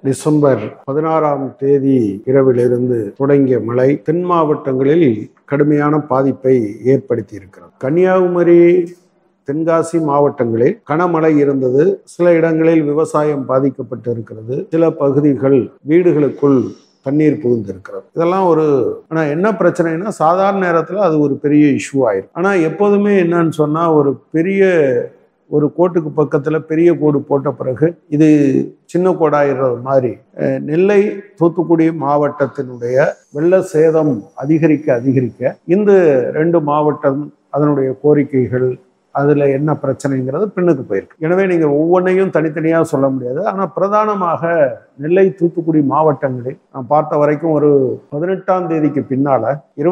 December 16ஆம் தேதி இரவிலிருந்து தொடங்கிய மழை தென் மாவட்டங்களில் கடுமையான பாதிப்பை ஏற்படுத்தி இருக்கிறது. கன்னியாகுமரி, தென்காசி மாவட்டங்களில் கனமழை இருந்தது. சில இடங்களில் விவசாயம் பாதிக்கப்பட்டு இருக்கிறது. சில பகுதிகள் வீடுகளுக்குள் தண்ணீர் புகுந்திருக்கிறது. இதெல்லாம் ஆனால் என்ன பிரச்சனைனா, சாதாரண நேரத்தில் அது ஒரு பெரிய இஷ்யூ ஆயிரும். ஆனால் எப்போதுமே என்னன்னு சொன்னால், ஒரு கோட்டுக்கு பக்கத்தில் பெரிய கோடு போட்ட பிறகு இது சின்ன கோடாயிடுறது மாதிரி நெல்லை, தூத்துக்குடி மாவட்டத்தினுடைய வெள்ள சேதம் அதிகரிக்க இந்த 2 மாவட்டம் அதனுடைய கோரிக்கைகள் அதில் என்ன பிரச்சனைங்கிறது பின்னுக்கு போயிருக்கு. எனவே நீங்கள் ஒவ்வொன்றையும் தனித்தனியாக சொல்ல முடியாது. ஆனால் பிரதானமாக நெல்லை, தூத்துக்குடி மாவட்டங்களில் நான் பார்த்த வரைக்கும் ஒரு 18ஆம் தேதிக்கு பின்னால்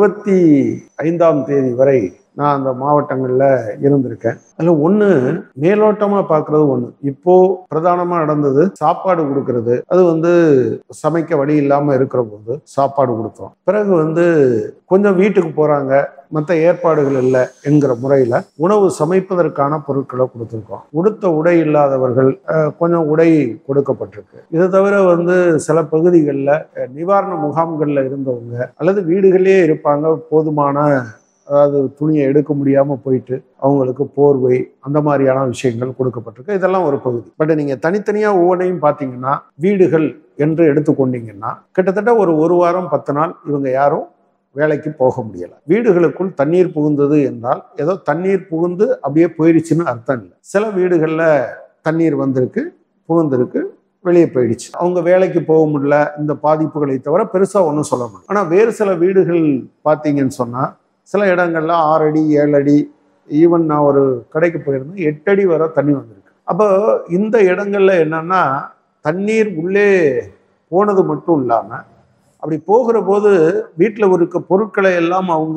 25ஆம் தேதி வரை நான் அந்த மாவட்டங்களில் இருந்திருக்கேன். அதில் மேலோட்டமாக பார்க்கறது இப்போ பிரதானமாக நடந்தது சாப்பாடு கொடுக்கறது. அது சமைக்க வழி இல்லாமல் இருக்கிற போது சாப்பாடு கொடுத்தோம். பிறகு கொஞ்சம் வீட்டுக்கு போகிறாங்க, மற்ற ஏற்பாடுகள் இல்லை என்கிற முறையில் உணவு சமைப்பதற்கான பொருட்களை கொடுத்துருக்கோம். உடுத்த உடை இல்லாதவர்கள் கொஞ்சம் உடை கொடுக்கப்பட்டிருக்கு. இதை தவிர சில பகுதிகளில் நிவாரண முகாம்களில் இருந்தவங்க அல்லது வீடுகளிலே இருப்பாங்க, போதுமான அதாவது துணியை எடுக்க முடியாமல் போயிட்டு அவங்களுக்கு போர்வை அந்த மாதிரியான விஷயங்கள் கொடுக்கப்பட்டிருக்கு. இதெல்லாம் ஒரு பகுதி. பட் நீங்கள் தனித்தனியாக ஒவ்வொன்றையும் பார்த்தீங்கன்னா, வீடுகள் என்று எடுத்துக்கொண்டீங்கன்னா கிட்டத்தட்ட ஒரு வாரம் 10 நாள் இவங்க யாரும் வேலைக்கு போக முடியலை. வீடுகளுக்குள் தண்ணீர் புகுந்தது என்றால் ஏதோ தண்ணீர் புகுந்து அப்படியே போயிடுச்சுன்னு அர்த்தம் இல்லை. சில வீடுகளில் தண்ணீர் புகுந்திருக்கு, வெளியே போயிடுச்சு. அவங்க வேலைக்கு போக முடியல. இந்த பாதிப்புகளை தவிர பெருசாக ஒன்றும் சொல்ல முடியும். ஆனால் வேறு சில வீடுகள் பார்த்தீங்கன்னு சொன்னால் சில இடங்கள்ல 6 அடி 7 அடி, ஈவன் நான் ஒரு கடைக்கு போயிருந்தேன், 8 அடி வரை தண்ணி வந்திருக்கு. அப்போ இந்த இடங்கள்ல என்னன்னா, தண்ணீர் உள்ளே போனது மட்டும் இல்லாமல் அப்படி போகிற போது வீட்டில் இருக்க பொருட்களை எல்லாம் அவங்க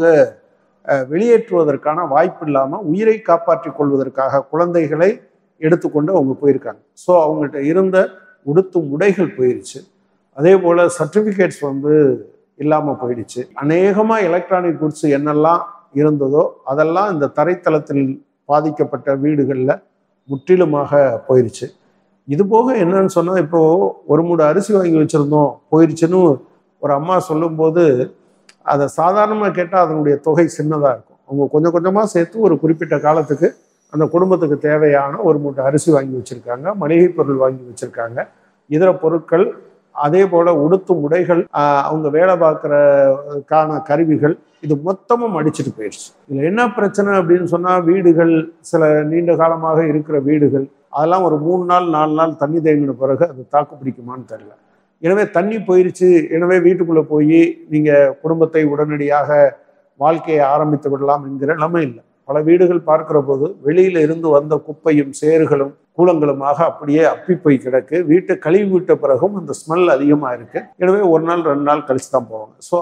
வெளியேற்றுவதற்கான வாய்ப்பு இல்லாமல் உயிரை காப்பாற்றிக் கொள்வதற்காக குழந்தைகளை எடுத்துக்கொண்டு அவங்க போயிருக்காங்க. ஸோ அவங்கள்ட்ட இருந்த உடுத்தும் உடைகள் போயிடுச்சு. அதே போல் சர்டிஃபிகேட்ஸ் இல்லாமல் போயிடுச்சு. அநேகமாக எலக்ட்ரானிக் குட்ஸ் என்னெல்லாம் இருந்ததோ அதெல்லாம் இந்த தரைத்தளத்தில் பாதிக்கப்பட்ட வீடுகளில் முற்றிலுமாக போயிடுச்சு. இது போக என்னன்னு சொன்னால், இப்போது ஒரு மூட அரிசி வாங்கி வச்சுருந்தோம் போயிடுச்சுன்னு ஒரு அம்மா சொல்லும்போது அதை சாதாரணமாக கேட்டால் அதனுடைய தொகை சின்னதாக இருக்கும். அவங்க கொஞ்சம் கொஞ்சமாக சேர்த்து ஒரு குறிப்பிட்ட காலத்துக்கு அந்த குடும்பத்துக்கு தேவையான ஒரு மூட்டை அரிசி வாங்கி வச்சுருக்காங்க, மளிகை பொருள் வாங்கி வச்சுருக்காங்க, இதர பொருட்கள், அதே போல் உடுத்தும் உடைகள், அவங்க வேலை பார்க்குறதுக்கான கருவிகள், இது மொத்தமும் அடிச்சுட்டு போயிடுச்சு. இதில் என்ன பிரச்சனை அப்படின்னு சொன்னால், வீடுகள் சில நீண்ட காலமாக இருக்கிற வீடுகள் அதெல்லாம் ஒரு 3 நாள் 4 நாள் தண்ணி தேங்கின பிறகு அது தாக்கு பிடிக்குமான்னு தெரியல. எனவே தண்ணி போயிடுச்சு, எனவே வீட்டுக்குள்ளே போய் நீங்கள் குடும்பத்தை உடனடியாக வாழ்க்கையை ஆரம்பித்து விடலாம் என்கிற நிலைமை இல்லை. பல வீடுகள் பார்க்கிற போது வெளியில இருந்து வந்த குப்பையும் சேறுகளும் கூலங்களுமாக அப்படியே அப்பி போய் கிடக்கு. வீட்டை கழுவி விட்ட பிறகும் அந்த ஸ்மெல் அதிகமாக இருக்கு. எனவே 1 நாள் 2 நாள் கழிச்சு தான் போவாங்க. ஸோ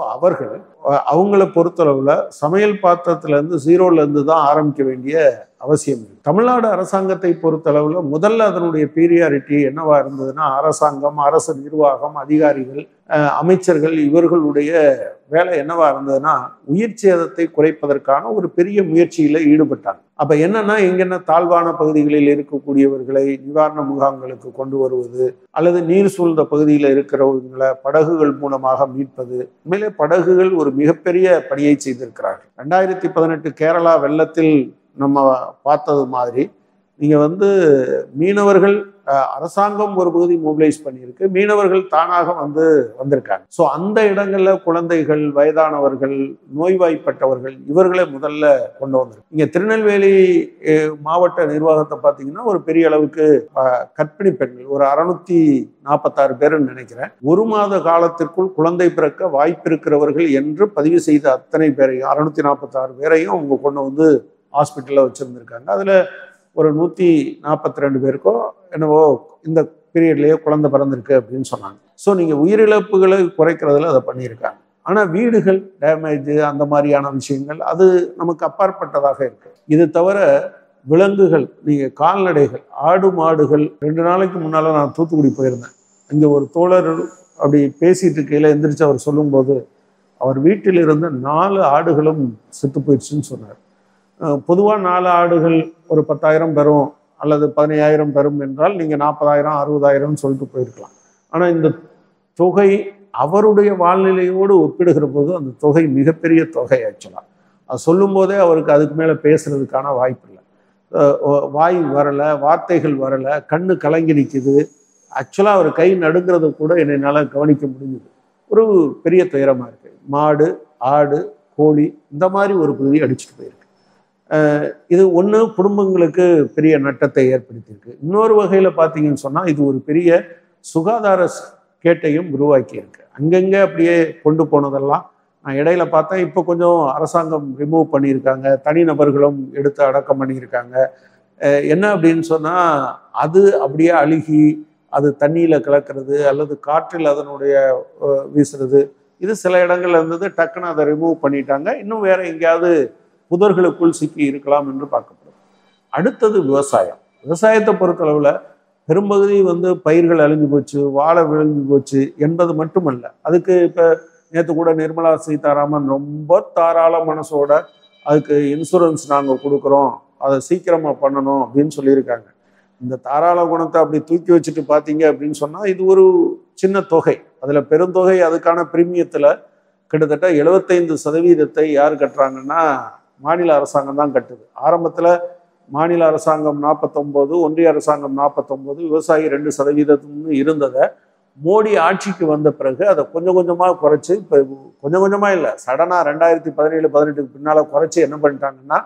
அவங்கள பொறுத்தளவுல சமையல் பாத்திரத்திலேருந்து 0லேருந்து தான் ஆரம்பிக்க வேண்டிய அவசியம் இல்லை. தமிழ்நாடு அரசாங்கத்தை பொறுத்தளவுல முதல்ல அதனுடைய பீரியாரிட்டி என்னவா இருந்ததுன்னா, அரசாங்கம், அரசு நிர்வாகம், அதிகாரிகள், அமைச்சர்கள் இவர்களுடைய வேலை என்னவா இருந்ததுன்னா, உயிர் சேதத்தை குறைப்பதற்கான ஒரு பெரிய முயற்சியில ஈடுபட்டாங்க. அப்ப என்னன்னா, இங்கென்ன தாழ்வான பகுதிகளில் இருக்கக்கூடியவர்களை நிவாரண முகாம்களுக்கு கொண்டு வருவது அல்லது நீர் சூழ்ந்த பகுதியில் இருக்கிறவங்களை படகுகள் மூலமாக மீட்பது. உண்மையிலே படகுகள் ஒரு மிகப்பெரிய பணியை செய்திருக்கிறார்கள். 2018 கேரளா வெள்ளத்தில் நம்ம பார்த்தது மாதிரி நீங்க மீனவர்கள், அரசாங்கம் ஒரு பகுதி மொபிலைஸ் பண்ணியிருக்கு, மீனவர்கள் தானாக வந்திருக்காங்க. ஸோ அந்த இடங்கள்ல குழந்தைகள், வயதானவர்கள், நோய்வாய்ப்பட்டவர்கள் இவர்களை முதல்ல கொண்டு வந்திருக்கு. இங்க திருநெல்வேலி மாவட்ட நிர்வாகத்தை பார்த்தீங்கன்னா ஒரு பெரிய அளவுக்கு கர்ப்பிணி பெண்கள் ஒரு 646 பேருன்னு நினைக்கிறேன், 1 மாத காலத்திற்குள் குழந்தை பிறக்க வாய்ப்பு இருக்கிறவர்கள் என்று பதிவு செய்த அத்தனை பேரையும் 646 பேரையும் அவங்க கொண்டு ஹாஸ்பிட்டலில் வச்சுருந்துருக்காங்க. அதில் ஒரு 142 பேருக்கோ என்னவோ இந்த பீரியட்லேயே குழந்தை பிறந்திருக்கு அப்படின்னு சொன்னாங்க. ஸோ நீங்கள் உயிரிழப்புகளை குறைக்கிறதுல அதை பண்ணியிருக்காங்க. ஆனால் வீடுகள் டேமேஜ் அந்த மாதிரியான விஷயங்கள் அது நமக்கு அப்பாற்பட்டதாக இருக்கு. இது தவிர விலங்குகள், நீங்கள் கால்நடைகள், ஆடு மாடுகள், 2 நாளைக்கு முன்னால் நான் தூத்துக்குடி போயிருந்தேன். இங்கே ஒரு தோழர் அப்படி பேசிட்டு இருக்கையில் எந்திரிச்சு அவர் சொல்லும்போது, அவர் வீட்டில் இருந்த 4 ஆடுகளும் செத்து போயிடுச்சுன்னு சொன்னார். பொதுவாக 4 ஆடுகள் ஒரு 10,000 பெறும் அல்லது 15,000 பெறும் என்றால் நீங்கள் 40,000 60,000 சொல்லிட்டு போயிருக்கலாம். ஆனால் இந்த தொகை அவருடைய வாழ்நிலையோடு ஒப்பிடுகிற போது அந்த தொகை மிகப்பெரிய தொகை ஆக்சுவலாக. அது சொல்லும் போதே அவருக்கு அதுக்கு மேலே பேசுறதுக்கான வாய்ப்பு இல்லை. வாய் வரலை, வார்த்தைகள் வரலை, கண்ணு கலங்கி நிற்குது. ஆக்சுவலாக அவர் கை நடுங்கிறது கூட என்னால் கவனிக்க முடிஞ்சுது. ஒரு பெரிய துயரமாக இருக்குது. மாடு, ஆடு, கோழி இந்த மாதிரி ஒரு பகுதி அடிச்சுட்டு போயிருக்கு. இது ஒன்று குடும்பங்களுக்கு பெரிய நட்டத்தை ஏற்படுத்தியிருக்கு. இன்னொரு வகையில் பார்த்தீங்கன்னு சொன்னால் இது ஒரு பெரிய சுகாதார கேட்டையும் உருவாக்கி இருக்கு. அங்கங்கே அப்படியே கொண்டு போனதெல்லாம் நான் இடையில பார்த்தேன். இப்போ கொஞ்சம் அரசாங்கம் ரிமூவ் பண்ணியிருக்காங்க, தனிநபர்களும் எடுத்து அடக்கம் பண்ணியிருக்காங்க. என்ன அப்படின்னு சொன்னால் அது அப்படியே அழுகி அது தண்ணியில் கலக்கிறது அல்லது காற்றில் அதனுடைய வீசுறது, இது சில இடங்கள்ல இருந்தது. டக்குன்னு அதை ரிமூவ் பண்ணிட்டாங்க. இன்னும் வேற எங்கேயாவது புதர்களுக்குள் சிக்கி இருக்கலாம் என்று பார்க்கப்படும். அடுத்தது விவசாயம். விவசாயத்தை பொறுத்தளவில் பெரும்பகுதி பயிர்கள் அழிஞ்சு போச்சு, வாழை விளைஞ்சு போச்சு என்பது மட்டுமல்ல. அதுக்கு இப்போ நேற்று கூட நிர்மலா சீதாராமன் ரொம்ப தாராள மனசோட அதுக்கு இன்சூரன்ஸ் நாங்கள் கொடுக்குறோம், அதை சீக்கிரமாக பண்ணணும் அப்படின்னு சொல்லியிருக்காங்க. இந்த தாராள குணத்தை அப்படி தூக்கி வச்சுட்டு பார்த்தீங்க அப்படின்னு சொன்னால் இது ஒரு சின்ன தொகை. அதில் பெருந்தொகை அதுக்கான பிரீமியத்தில் கிட்டத்தட்ட 75% யார் கட்டுறாங்கன்னா மாநில அரசாங்கம் தான் கட்டுது. ஆரம்பத்தில் மாநில அரசாங்கம் 49, ஒன்றிய அரசாங்கம் 49, விவசாயி 2% இருந்ததை மோடி ஆட்சிக்கு வந்த பிறகு அதை கொஞ்சம் கொஞ்சமாக குறைச்சி, இப்போ கொஞ்சம் கொஞ்சமாக இல்லை, சடனாக 2017-18 பின்னால் குறைச்சி என்ன பண்ணிட்டாங்கன்னா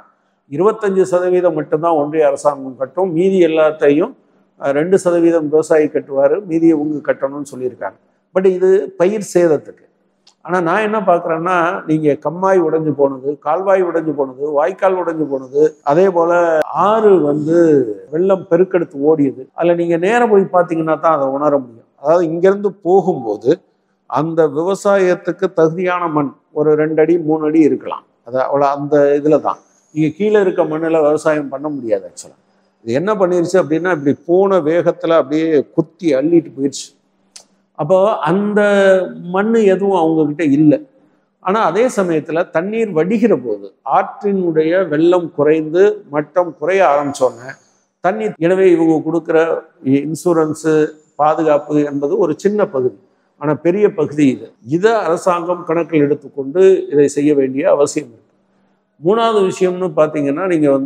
25% மட்டும்தான் ஒன்றிய அரசாங்கம் கட்டும், மீதி எல்லாத்தையும் 2% விவசாயி கட்டுவார், மீதியை உங்க கட்டணும்னு சொல்லியிருக்காங்க. பட் இது பயிர் சேதத்துக்கு. ஆனால் நான் என்ன பார்க்குறேன்னா, நீங்கள் கம்மாய் உடைஞ்சு போனது, கால்வாய் உடைஞ்சு போனது, வாய்க்கால் உடைஞ்சு போனது, அதே போல் ஆறு வெள்ளம் பெருக்கெடுத்து ஓடியது, அதில் நீங்கள் நேரம் போய் பார்த்தீங்கன்னா தான் அதை உணர முடியும். அதாவது இங்கேருந்து போகும்போது அந்த விவசாயத்துக்கு தகுதியான மண் ஒரு 2 அடி 3 அடி இருக்கலாம். அது அவ்வளோ அந்த இதில் தான். நீங்கள் கீழே இருக்க மண்ணில் விவசாயம் பண்ண முடியாது. ஆக்சுவலாக இது என்ன பண்ணிருச்சு அப்படின்னா, இப்படி போன வேகத்தில் அப்படியே குத்தி அள்ளிட்டு போயிடுச்சு. அப்போ அந்த மண் எதுவும் அவங்கக்கிட்ட இல்லை. ஆனால் அதே சமயத்தில் தண்ணீர் வடிகிற போது ஆற்றினுடைய வெள்ளம் குறைந்து மட்டம் குறைய ஆரம்பித்தோன்னே தண்ணீர், எனவே இவங்க கொடுக்குற இன்சூரன்ஸு பாதுகாப்பு என்பது ஒரு சின்ன பகுதி, ஆனால் பெரிய பகுதி இது. இதை அரசாங்கம் கணக்கில் எடுத்துக்கொண்டு இதை செய்ய வேண்டிய அவசியம் இருக்கு. மூணாவது விஷயம்னு பார்த்தீங்கன்னா, நீங்கள்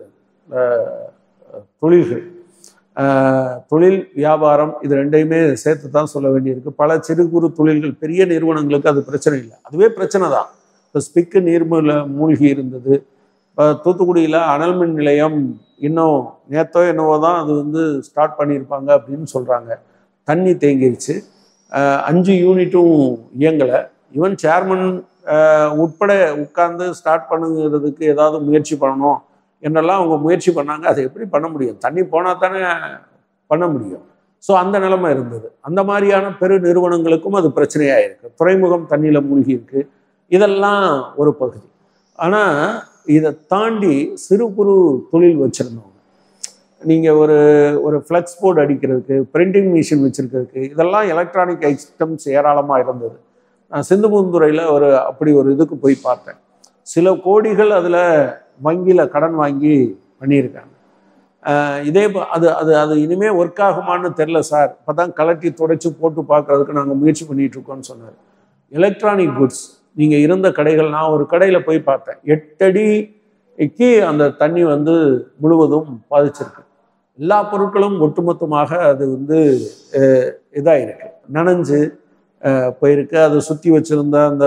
தொழில்கள், தொழில் வியாபாரம், இது ரெண்டையுமே சேர்த்து தான் சொல்ல வேண்டியிருக்கு. பல சிறு குறு தொழில்கள், பெரிய நிறுவனங்களுக்கு அது பிரச்சனை இல்லை, அதுவே பிரச்சனை தான். இப்போ ஸ்பிக்கு நீர்மூல மூழ்கி இருந்தது. இப்போ தூத்துக்குடியில் அனல் மின் நிலையம் இன்னும் நேற்றோ என்னவோ தான் அது ஸ்டார்ட் பண்ணியிருப்பாங்க அப்படின்னு சொல்கிறாங்க. தண்ணி தேங்கிருச்சு, 5 யூனிட்டும் இயங்கலை. ஈவன் சேர்மன் உட்பட உட்கார்ந்து ஸ்டார்ட் பண்ணுங்கிறதுக்கு ஏதாவது முயற்சி பண்ணணும் என்றெல்லாம் அவங்க முயற்சி பண்ணாங்க. அதை எப்படி பண்ண முடியும்? தண்ணி போனால் தானே பண்ண முடியும். ஸோ அந்த நிலைமை இருந்தது. அந்த மாதிரியான பெரு நிறுவனங்களுக்கும் அது பிரச்சனையாக இருக்குது. துறைமுகம் தண்ணியில் மூழ்கி இருக்கு. இதெல்லாம் ஒரு பகுதி. ஆனால் இதை தாண்டி சிறு குறு தொழில் வச்சுருந்தவங்க, நீங்கள் ஒரு ஃப்ளெக்ஸ் போர்டு அடிக்கிறதுக்கு, பிரிண்டிங் மிஷின் வச்சுருக்கிறதுக்கு, இதெல்லாம் எலக்ட்ரானிக் ஐட்டம்ஸ் ஏராளமாக இருந்தது. நான் சிந்துபுந்துறையில் அப்படி ஒரு இதுக்கு போய் பார்த்தேன். சில கோடிகள் அதில் வங்கியில் கடன் வாங்கி பண்ணியிருக்காங்க. இதே அது அது அது இனிமேல் ஒர்க் ஆகுமான்னு தெரில சார், இப்போ தான் கலட்டி துடைச்சி போட்டு பார்க்குறதுக்கு நாங்கள் முயற்சி பண்ணிகிட்ருக்கோன்னு சொன்னார். எலக்ட்ரானிக் குட்ஸ் நீங்கள் இருந்த கடைகள், நான் ஒரு கடையில் போய் பார்த்தேன், 8 அடிக்கு அந்த தண்ணி முழுவதும் பாதிச்சிருக்கு. எல்லா பொருட்களும் ஒட்டுமொத்தமாக அது இதாகிருக்கு, நனைஞ்சு போயிருக்கு. அதை சுற்றி வச்சுருந்த அந்த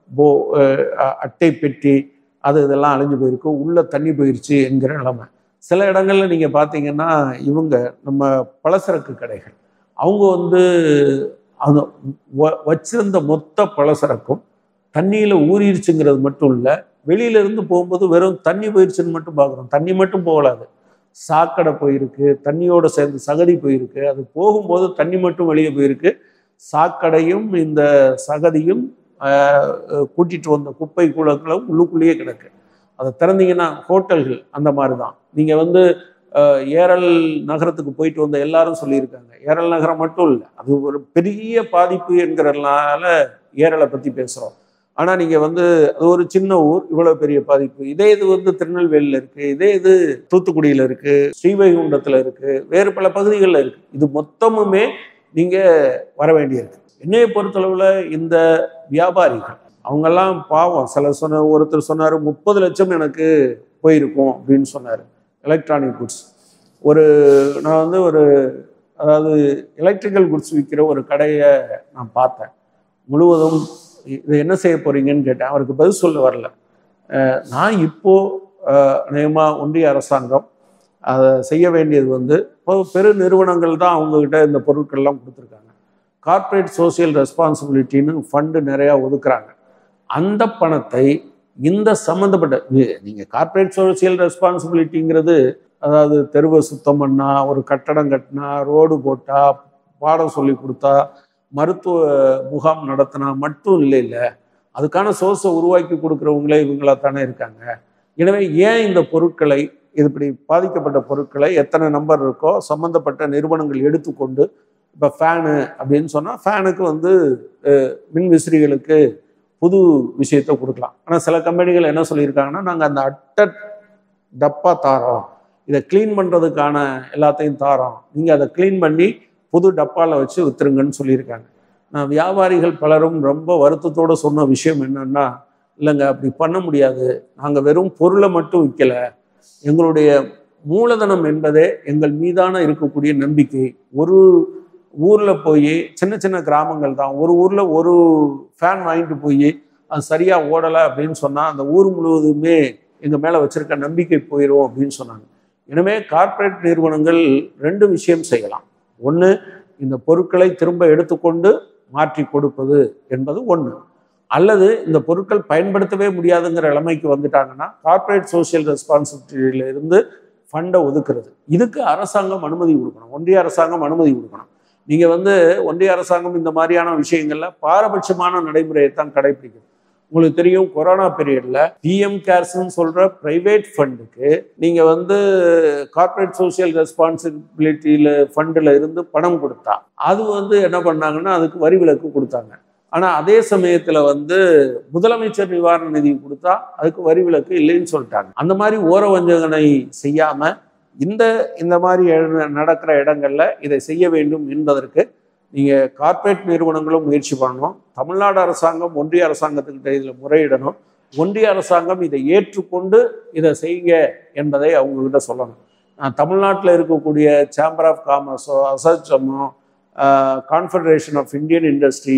அட்டை பெட்டி இதெல்லாம் அழிஞ்சு போயிருக்கு, உள்ளே தண்ணி போயிடுச்சு என்கிற நிலைமை. சில இடங்கள்ல நீங்கள் பார்த்தீங்கன்னா, இவங்க நம்ம பலசரக்கு கடைகள், அவங்க அந்த வச்சிருந்த மொத்த பலசரக்கும் தண்ணியில் ஊறிடுச்சுங்கிறது மட்டும் இல்லை, வெளியிலேருந்து போகும்போது வெறும் தண்ணி போயிடுச்சுன்னு மட்டும் பார்க்குறோம். தண்ணி மட்டும் போகலாது, சாக்கடை போயிருக்கு, தண்ணியோடு சேர்ந்து சகதி போயிருக்கு. அது போகும்போது தண்ணி மட்டும் வெளியே போயிருக்கு, சாக்கடையும் இந்த சகதியும் கூட்டிகிட்டு வந்த குப்பை கூலங்களும் உள்ளுக்குள்ளேயே கிடக்கு. அதை திறந்தீங்கன்னா ஹோட்டல்கள் அந்த மாதிரி தான். நீங்கள் ஏரல் நகரத்துக்கு போயிட்டு வந்த எல்லாரும் சொல்லியிருக்காங்க. ஏரல் நகரம் மட்டும் இல்லை, அது ஒரு பெரிய பாதிப்பு என்கிறதுனால ஏரலை பற்றி பேசுகிறோம். ஆனால் நீங்கள் அது ஒரு சின்ன ஊர், இவ்வளோ பெரிய பாதிப்பு. இதே இது திருநெல்வேலியில் இருக்குது, இதே இது தூத்துக்குடியில் இருக்குது, ஸ்ரீவைகுண்டத்தில் இருக்குது, வேறு பல பகுதிகளில் இருக்குது. இது மொத்தமுமே நீங்கள் வர வேண்டியிருக்கு. என்னையை பொறுத்தளவில் இந்த வியாபாரிகள் அவங்கெல்லாம் பாவம். ஒருத்தர் சொன்னார் 30 லட்சம் எனக்கு போயிருக்கும் அப்படின்னு சொன்னார். எலக்ட்ரானிக் குட்ஸ் நான் அதாவது எலக்ட்ரிக்கல் குட்ஸ் விற்கிற ஒரு கடையை நான் பார்த்தேன். முழுவதும் இதை என்ன செய்ய போறீங்கன்னு கேட்டேன். அவருக்கு பதில் சொல்ல வரல. நான் இப்போது அநேகமாக ஒன்றிய அரசாங்கம் அதை செய்ய வேண்டியது பெரு நிறுவனங்கள் தான் அவங்கக்கிட்ட இந்த பொருட்கள்லாம் கொடுத்துருக்காங்க. கார்ப்பரேட் சோசியல் ரெஸ்பான்சிபிலிட்டின்னு ஃபண்டு நிறையா ஒதுக்குறாங்க. அந்த பணத்தை இந்த சம்மந்தப்பட்ட நீங்கள் கார்ப்பரேட் சோசியல் ரெஸ்பான்சிபிலிட்டிங்கிறது அதாவது தெருவை சுத்தம் பண்ணா, ஒரு கட்டடம் கட்டினா, ரோடு போட்டா, பாடம் சொல்லி கொடுத்தா, மருத்துவ முகாம் நடத்தினா மட்டும் இல்லை. அதுக்கான சோர்ஸை உருவாக்கி கொடுக்குறவங்களே இவங்களா தானே இருக்காங்க. எனவே ஏன் இந்த பொருட்களை இப்படி பாதிக்கப்பட்ட பொருட்களை எத்தனை நம்பர் இருக்கோ சம்மந்தப்பட்ட நிறுவனங்கள் எடுத்துக்கொண்டு இப்போ ஃபேனு அப்படின்னு சொன்னால் ஃபேனுக்கு மின் விசிறிகளுக்கு புது விஷயத்தை கொடுக்கலாம். ஆனால் சில கம்பெனிகள் என்ன சொல்லியிருக்காங்கன்னா, நாங்கள் அந்த அட்டை டப்பா தாரோம், இதை க்ளீன் பண்ணுறதுக்கான எல்லாத்தையும் தாரோம், நீங்கள் அதை க்ளீன் பண்ணி புது டப்பாவில் வச்சு விற்றுருங்கன்னு சொல்லியிருக்காங்க. நான் வியாபாரிகள் பலரும் ரொம்ப வருத்தத்தோடு சொன்ன விஷயம் என்னன்னா, இல்லைங்க அப்படி பண்ண முடியாது, நாங்கள் வெறும் பொருளை மட்டும் விற்கலை, எங்களுடைய மூலதனம் என்பதே எங்கள் மீதான இருக்கக்கூடிய நம்பிக்கை. ஒரு ஊரில் போய் சின்ன சின்ன கிராமங்கள் தான், ஒரு ஊரில் ஒரு ஃபேன் வாங்கிட்டு போய் அது சரியாக ஓடலை அப்படின்னு சொன்னால் அந்த ஊர் முழுவதுமே எங்கள் மேலே வச்சுருக்க நம்பிக்கை போயிடும் அப்படின்னு சொன்னாங்க. எனவே கார்ப்பரேட் நிறுவனங்கள் 2 விஷயம் செய்யலாம். ஒன்று, இந்த பொருட்களை திரும்ப எடுத்துக்கொண்டு மாற்றி கொடுப்பது என்பது ஒன்று. அல்லது இந்த பொருட்கள் பயன்படுத்தவே முடியாதுங்கிற நிலைமைக்கு வந்துட்டாங்கன்னா கார்ப்பரேட் சோசியல் ரெஸ்பான்சிபிலிட்டியிலிருந்து ஃபண்டை ஒதுக்குறது. இதுக்கு அரசாங்கம் அனுமதி கொடுக்கணும், ஒன்றிய அரசாங்கம் அனுமதி கொடுக்கணும். நீங்கள் ஒன்றிய அரசாங்கம் இந்த மாதிரியான விஷயங்களில் பாரபட்சமான நடைமுறையை தான் கடைபிடிக்குது. உங்களுக்கு தெரியும், கொரோனா பீரியடில் பிஎம் கேர்ஸ்ன்னு சொல்கிற ப்ரைவேட் ஃபண்டுக்கு நீங்கள் கார்ப்பரேட் சோசியல் ரெஸ்பான்சிபிலிட்டியில் ஃபண்டில் இருந்து பணம் கொடுத்தா அது என்ன பண்ணாங்கன்னா அதுக்கு வரி விலக்கு கொடுத்தாங்க. ஆனால் அதே சமயத்தில் முதலமைச்சர் நிவாரண நிதி கொடுத்தா அதுக்கு வரி விலக்கு இல்லைன்னு சொல்லிட்டாங்க. அந்த மாதிரி ஓர வஞ்சகனை செய்யாமல் இந்த மாதிரி நடக்கிற இடங்கள்ல இதை செய்ய வேண்டும் என்பதற்கு நீங்கள் கார்ப்பரேட் நிறுவனங்களும் முயற்சி பண்ணணும். தமிழ்நாடு அரசாங்கம் ஒன்றிய அரசாங்கத்துக்கிட்ட இதில் முறையிடணும். ஒன்றிய அரசாங்கம் இதை ஏற்றுக்கொண்டு இதை செய்யுங்க என்பதை அவங்கக்கிட்ட சொல்லணும். தமிழ்நாட்டில் இருக்கக்கூடிய சேம்பர் ஆஃப் காமர்ஸோ, அசோச்சமோ, கான்ஃபெடரேஷன் ஆஃப் இந்தியன் இண்டஸ்ட்ரி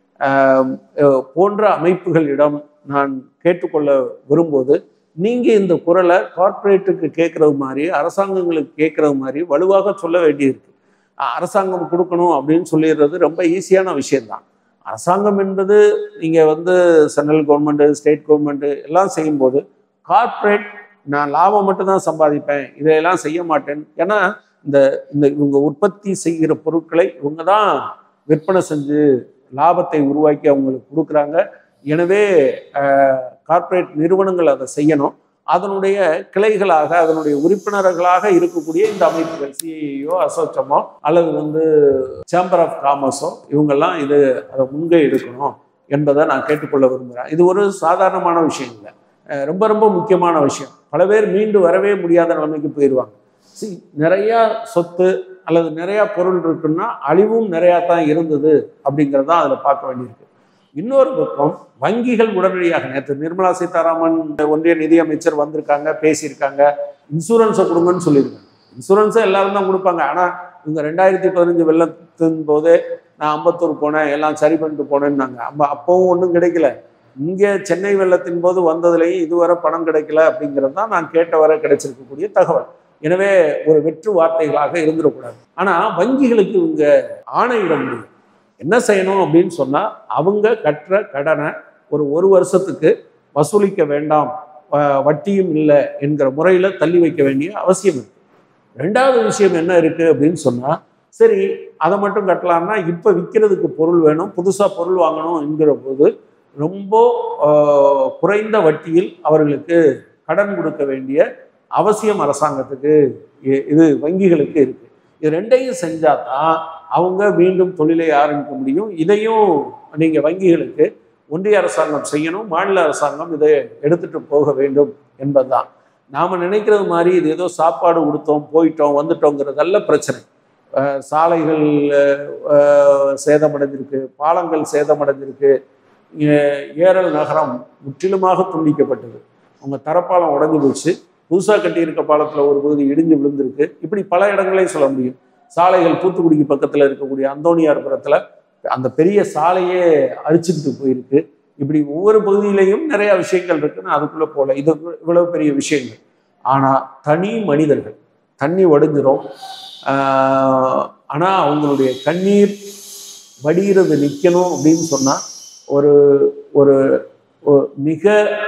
போன்ற அமைப்புகளிடம் நான் கேட்டுக்கொள்ள விரும்புவது, நீங்கள் இந்த குரலை கார்ப்பரேட்டுக்கு கேட்குறது மாதிரி, அரசாங்கங்களுக்கு கேட்குறது மாதிரி வலுவாக சொல்ல வேண்டியிருக்கு. அரசாங்கம் கொடுக்கணும் அப்படின்னு சொல்லிடுறது ரொம்ப ஈஸியான விஷயம்தான். அரசாங்கம் என்பது நீங்கள் சென்ட்ரல் கவர்மெண்ட்டு, ஸ்டேட் கவர்மெண்ட்டு எல்லாம் செய்யும்போது கார்ப்பரேட் நான் லாபம் மட்டும்தான் சம்பாதிப்பேன், இதையெல்லாம் செய்ய மாட்டேன். ஏன்னா இவங்க உற்பத்தி செய்கிற பொருட்களை இவங்க தான் விற்பனை செஞ்சு லாபத்தை உருவாக்கி அவங்களுக்கு கொடுக்குறாங்க. எனவே கார்ப்பரேட் நிறுவனங்கள் அதை செய்யணும். அதனுடைய கிளைகளாக, அதனுடைய உறுப்பினர்களாக இருக்கக்கூடிய இந்த அமைப்புகள் சிஐஓ, அசோச்சமோ அல்லது சேம்பர் ஆஃப் காமர்ஸோ இவங்கெல்லாம் அதை முன்கை எடுக்கணும் என்பதை நான் கேட்டுக்கொள்ள விரும்புகிறேன். இது ஒரு சாதாரணமான விஷயம் இல்லை, ரொம்ப ரொம்ப முக்கியமான விஷயம். பல பேர் மீண்டு வரவே முடியாத நிலைமைக்கு போயிடுவாங்க. நிறையா சொத்து அல்லது நிறையா பொருள் இருக்குன்னா அழிவும் நிறையா தான் இருந்தது அப்படிங்கிறதான் அதில் பார்க்க வேண்டியிருக்கு. இன்னொரு பக்கம் வங்கிகள் உடனடியாக, நேற்று நிர்மலா சீதாராமன் ஒன்றிய நிதியமைச்சர் வந்திருக்காங்க, பேசியிருக்காங்க, இன்சூரன்ஸை கொடுங்கன்னு சொல்லியிருக்காங்க. இன்சூரன்ஸை எல்லாரும் தான் கொடுப்பாங்க. ஆனால் இவங்க 2015 வெள்ளத்தின் போதே நான் அம்பத்தூர் போனேன், எல்லாம் சரி பண்ணிட்டு போனேன்னாங்க. அப்பவும் ஒன்றும் கிடைக்கல. இங்கே சென்னை வெள்ளத்தின் போது வந்ததுலேயும் இதுவரை பணம் கிடைக்கல அப்படிங்கிறது தான் நான் கேட்ட வரை கிடைச்சிருக்கக்கூடிய தகவல். எனவே ஒரு வெற்று வார்த்தைகளாக இருந்துடக்கூடாது. ஆனால் வங்கிகளுக்கு இவங்க ஆணையிட முடியும். என்ன செய்யணும் அப்படின்னு சொன்னால், அவங்க கற்ற கடனை ஒரு வருஷத்துக்கு வசூலிக்க வேண்டாம், வட்டியும் இல்லை என்கிற முறையில் தள்ளி வைக்க வேண்டிய அவசியம் இருக்குது. 2வது விஷயம் என்ன இருக்குது அப்படின்னு சொன்னால், சரி அதை மட்டும் கட்டலாம்னா இப்போ விற்கிறதுக்கு பொருள் வேணும், புதுசாக பொருள் வாங்கணும் என்கிற போது ரொம்ப குறைந்த வட்டியில் அவர்களுக்கு கடன் கொடுக்க வேண்டிய அவசியம் அரசாங்கத்துக்கு, இது வங்கிகளுக்கு இருக்குது. இது 2ஐயும் செஞ்சால் தான் அவங்க மீண்டும் தொழிலை ஆரம்பிக்க முடியும். இதையும் நீங்கள் வங்கிகளுக்கு ஒன்றிய அரசாங்கம் செய்யணும், மாநில அரசாங்கம் இதை எடுத்துகிட்டு போக வேண்டும் என்பதுதான். நாம் நினைக்கிறது மாதிரி இது ஏதோ சாப்பாடு கொடுத்தோம் போயிட்டோம் வந்துட்டோங்கிறதல்ல பிரச்சனை. சாலைகள் சேதமடைஞ்சிருக்கு, பாலங்கள் சேதமடைஞ்சிருக்கு, ஏரல் நகரம் முற்றிலுமாக துண்டிக்கப்பட்டது. அவங்க தரப்பாலம் உடஞ்சி போச்சு, புதுசாக கட்டியிருக்க பாலத்தில் ஒரு பகுதி இடிஞ்சு விழுந்திருக்கு. இப்படி பல இடங்களையும் சொல்ல முடியும். சாலைகள் தூத்துக்குடிக்கு பக்கத்தில் இருக்கக்கூடிய அந்தோணியார்புரத்தில் அந்த பெரிய சாலையே அழிச்சுக்கிட்டு போயிருக்கு. இப்படி ஒவ்வொரு பகுதியிலையும் நிறைய விஷயங்கள் இருக்குன்னு அதுக்குள்ளே போகல. இது இவ்வளவு பெரிய விஷயங்கள். ஆனால் தனி மனிதர்கள் தண்ணி வடிஞ்சிரும், ஆனால் அவங்களுடைய கண்ணீர் வடிகிறது நிற்கணும் அப்படின்னு சொன்னால் ஒரு ஒரு மிக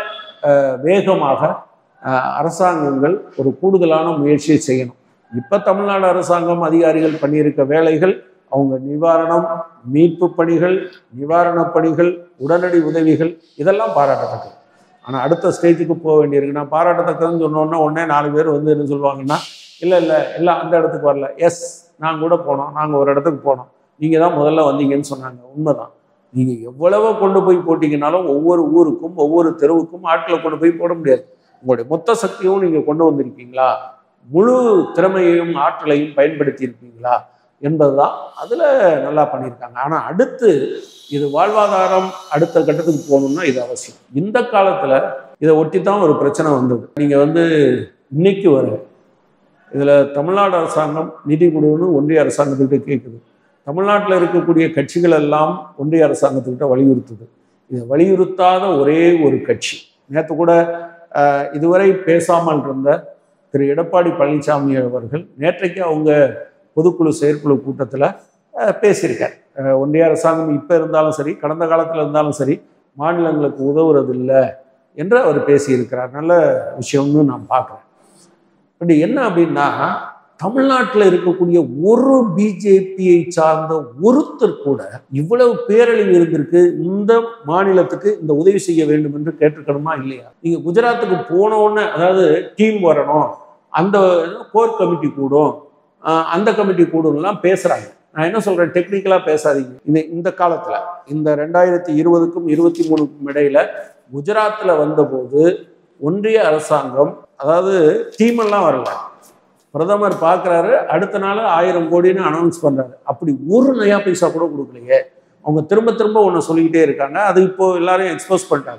வேகமாக அரசாங்கங்கள் ஒரு கூடுதலான முயற்சியை செய்யணும். இப்போ தமிழ்நாடு அரசாங்கம் அதிகாரிகள் பண்ணியிருக்க வேலைகள், அவங்க நிவாரணம், மீட்பு பணிகள், நிவாரணப் பணிகள், உடனடி உதவிகள், இதெல்லாம் பாராட்டத்தக்கது. ஆனால் அடுத்த ஸ்டேஜுக்கு போக வேண்டியிருக்கு. நான் பாராட்டத்தக்கதுன்னு சொன்னோன்னா உடனே 4 பேர் வந்து என்ன சொல்லுவாங்கன்னா, இல்லை எல்லாம் அந்த இடத்துக்கு வரல. எஸ், நாங்கள் கூட போனோம், நாங்கள் ஒரு இடத்துக்கு போனோம், நீங்கள் தான் முதல்ல வந்தீங்கன்னு சொன்னாங்க. உண்மைதான். நீங்கள் எவ்வளவோ கொண்டு போய் போட்டிங்கனாலும் ஒவ்வொரு ஊருக்கும் ஒவ்வொரு தெருவுக்கும் ஆட்களை கொண்டு போய் போட முடியாது. உங்களுடைய மொத்த சக்தியும் நீங்கள் கொண்டு வந்திருக்கீங்களா, முழு திறமையையும் ஆற்றலையும் பயன்படுத்தி இருப்பீங்களா என்பதுதான் அதில் நல்லா பண்ணியிருக்காங்க. ஆனால் அடுத்து இது வாழ்வாதாரம் அடுத்த கட்டத்துக்கு போகணும்னா இது அவசியம். இந்த காலத்தில் இதை ஒட்டி தான் ஒரு பிரச்சனை வந்தது. நீங்கள் வந்து இன்னைக்கு வர இதில் தமிழ்நாடு அரசாங்கம் நிதி கொடுன்னு ஒன்றிய அரசாங்கத்துக்கிட்ட கேட்குது. தமிழ்நாட்டில் இருக்கக்கூடிய கட்சிகள் எல்லாம் ஒன்றிய அரசாங்கத்துக்கிட்ட வலியுறுத்துது. இதை வலியுறுத்தாத ஒரே ஒரு கட்சி, நேற்று கூட இதுவரை பேசாமல் இருந்த திரு எடப்பாடி பழனிசாமி அவர்கள் நேற்றைக்கு அவங்க பொதுக்குழு செயற்குழு கூட்டத்தில் பேசியிருக்கார். ஒன்றிய அரசாங்கம் இப்போ இருந்தாலும் சரி, கடந்த காலத்தில் இருந்தாலும் சரி, மாநிலங்களுக்கு உதவுறதில்லை என்று அவர் பேசியிருக்கிறார். நல்ல விஷயம்னு நான் பார்க்குறேன். அப்படி என்ன அப்படின்னா, தமிழ்நாட்டில் இருக்கக்கூடிய ஒரு பிஜேபியை சார்ந்த ஒருத்தர் கூட இவ்வளவு பேரழிவு இருந்திருக்கு, இந்த மாநிலத்துக்கு இந்த உதவி செய்ய வேண்டும் என்று கேட்டிருக்கணுமா இல்லையா? நீங்க குஜராத்துக்கு போனோன்னு, அதாவது டீம் வரணும், அந்த கோர் கமிட்டி கூடும், அந்த கமிட்டி கூடும்லாம் பேசுறாங்க. நான் என்ன சொல்றேன், டெக்னிக்கலா பேசாதீங்க. இந்த காலத்துல இந்த 2020க்கும் 23க்கும் இடையில குஜராத்ல வந்தபோது ஒன்றிய அரசாங்கம், அதாவது டீம் எல்லாம் வரல, பிரதமர் பார்க்குறாரு, அடுத்த நாள் 1000 கோடின்னு அனௌன்ஸ் பண்ணுறாரு. அப்படி ஒரு நயா பைசா கூட கொடுக்கலையே. அவங்க திரும்ப திரும்ப ஒன்று சொல்லிக்கிட்டே இருக்காங்க. அது இப்போ எல்லாரையும் எக்ஸ்போஸ் பண்ணிட்டாங்க.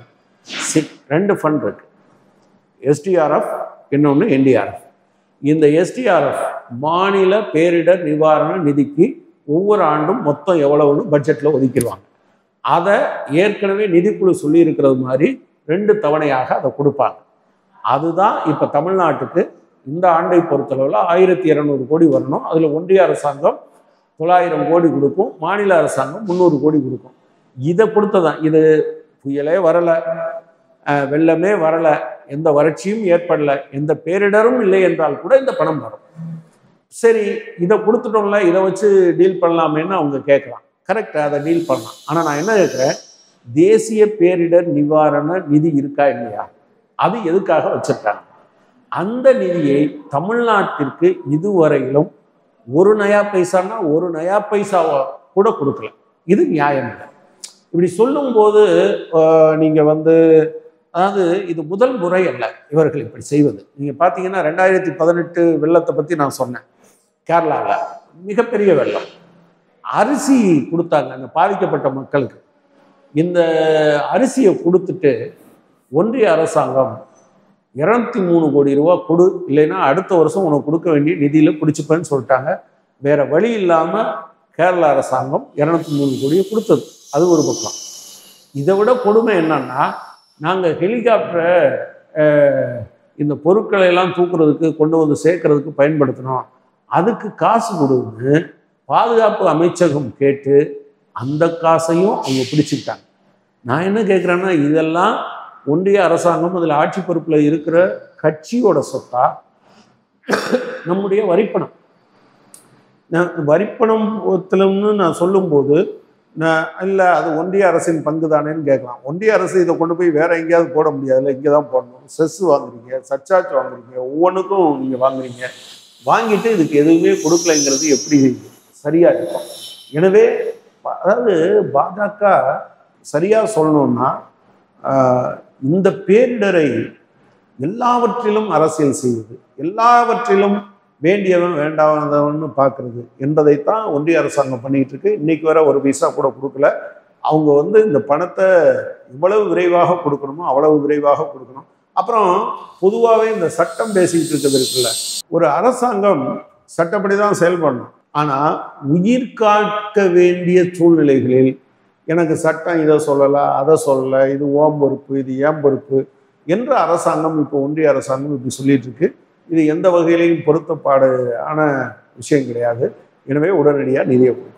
2 ஃபண்ட் இருக்கு, எஸ்டிஆர்எஃப், இன்னொன்று என்டிஆர்எஃப். இந்த எஸ்டிஆர்எஃப் மாநில பேரிடர் நிவாரண நிதிக்கு ஒவ்வொரு ஆண்டும் மொத்தம் எவ்வளவுன்னு பட்ஜெட்டில் ஒதுக்கிடுவாங்க. அதை ஏற்கனவே நிதிக்குழு சொல்லி இருக்கிறது மாதிரி 2 தவணையாக அதை கொடுப்பாங்க. அதுதான் இப்போ தமிழ்நாட்டுக்கு இந்த ஆண்டை பொறுத்தளவில் 1200 கோடி வரணும். அதில் ஒன்றிய அரசாங்கம் 900 கோடி கொடுக்கும், மாநில அரசாங்கம் 300 கோடி கொடுக்கும். இதை கொடுத்ததான். இது புயலே வரலை, வெள்ளமே வரலை, எந்த வறட்சியும் ஏற்படலை, எந்த பேரிடரும் இல்லை என்றால் கூட இந்த பணம் வரும். சரி, இதை கொடுத்துட்டோம்ல, இதை வச்சு டீல் பண்ணலாமேன்னு அவங்க கேட்கலாம். கரெக்டாக, அதை டீல் பண்ணலாம். ஆனால் நான் என்ன கேட்குறேன், தேசிய பேரிடர் நிவாரண நிதி இருக்கா இல்லையா? அது எதுக்காக வச்சிருக்காங்க? அந்த நிதியை தமிழ்நாட்டிற்கு இதுவரையிலும் ஒரு நயா பைசான்னா ஒரு நயா பைசாவை கூட கொடுக்கல. இது நியாயம் இல்லை. இப்படி சொல்லும்போது நீங்கள் வந்து, அதாவது இது முதல் முறை அல்ல இவர்கள் இப்படி செய்வது. நீங்கள் பார்த்தீங்கன்னா 2018 வெள்ளத்தை பற்றி நான் சொன்னேன். கேரளாவில் மிகப்பெரிய வெள்ளம், அரிசி கொடுத்தாங்க அந்த பாதிக்கப்பட்ட மக்களுக்கு. இந்த அரிசியை கொடுத்துட்டு ஒன்றிய அரசாங்கம் 203 கோடி ரூபா கொடு, இல்லைன்னா அடுத்த வருஷம் உனக்கு கொடுக்க வேண்டிய நிதியில் பிடிச்சிப்பேன்னு சொல்லிட்டாங்க. வேற வழி இல்லாமல் கேரளா அரசாங்கம் 203 கோடியை கொடுத்தது. அது ஒரு பக்கம். இதை விட கொடுமை என்னன்னா, நாங்கள் ஹெலிகாப்டரை இந்த பொருட்களை எல்லாம் தூக்குறதுக்கு கொண்டு வந்து சேர்க்கறதுக்கு பயன்படுத்தினோம், அதுக்கு காசு கொடுன்னு பாதுகாப்பு அமைச்சகம் கேட்டு அந்த காசையும் அவங்க பிடிச்சிக்கிட்டாங்க. நான் என்ன கேட்குறேன்னா, இதெல்லாம் ஒன்றிய அரசாங்கம் அதில் ஆட்சி பொறுப்பில் இருக்கிற கட்சியோட சொத்தா, நம்முடைய வரிப்பணம்? வரிப்பணத்திலும்னு நான் சொல்லும்போது இல்லை, அது ஒன்றிய அரசின் பங்கு தானேன்னு கேட்கலாம். ஒன்றிய அரசு இதை கொண்டு போய் வேற எங்கேயாவது போட முடியாதுல்ல, இங்கே தான் போடணும். செஸ் வாங்குறீங்க, சர்சார்ஜ் வாங்குறீங்க, ஒவ்வொன்றுக்கும் நீங்கள் வாங்குறீங்க. வாங்கிட்டு இதுக்கு எதுவுமே கொடுக்கலைங்கிறது எப்படி சரியா இருக்கும்? எனவே அதாவது பாஜக சரியாக சொல்லணும்னா, இந்த பேரிடரை எல்லாவற்றிலும் அரசியல் செய்வது, எல்லாவற்றிலும் வேண்டியவன் வேண்டாதவன்னு பார்க்கறது என்பதைத்தான் ஒன்றிய அரசாங்கம் பண்ணிட்டு இருக்கு. இன்னைக்கு வர ஒரு பைசா கூட கொடுக்கல. அவங்க வந்து இந்த பணத்தை இவ்வளவு விரைவாக கொடுக்கணுமோ அவ்வளவு விரைவாக கொடுக்கணும். அப்புறம் பொதுவாகவே இந்த சட்டம் பேசிக்கிட்டு இருக்கிறது இருக்குல்ல, ஒரு அரசாங்கம் சட்டப்படி தான் செயல்படணும். ஆனால் உயிர் காக்க வேண்டிய சூழ்நிலைகளில் எனக்கு சட்டம் இதை சொல்லலை அதை சொல்லலை, இது ஓம் பொறுப்பு இது ஏன் பொறுப்பு என்ற அரசாங்கம் இப்போ ஒன்றிய அரசாங்கம் இப்படி சொல்லிட்டு இருக்கு. இது எந்த வகையிலையும் பொருத்தப்பாடு ஆன விஷயம் கிடையாது. எனவே உடனடியாக நிதியை